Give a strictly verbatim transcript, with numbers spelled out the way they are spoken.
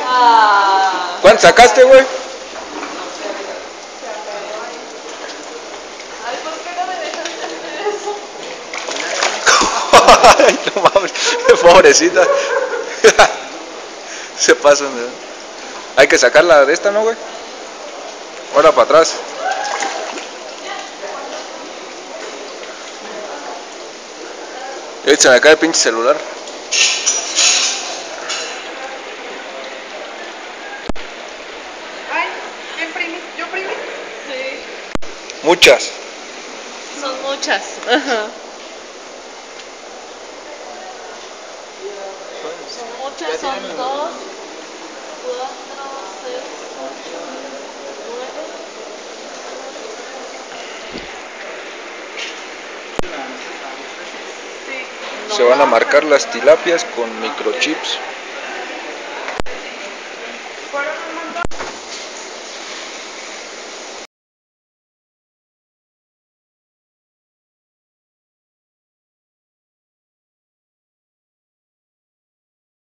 Ah. ¿Cuánto sacaste, güey? Ay, ¿por qué no me dejaste hacer eso? Ay, no mames, pobrecita. Se pasan, ¿no? Hay que sacarla de esta, ¿no, güey? Ahora para atrás. Eh, se me cae el pinche celular. Ay, ¿quién imprimí? ¿Yo imprimí? Sí. Muchas. Son muchas. Ajá. Son muchas, son dos, cuatro, seis, ocho, nueve. Sí. Se van a No, marcar pero las no. tilapias con microchips.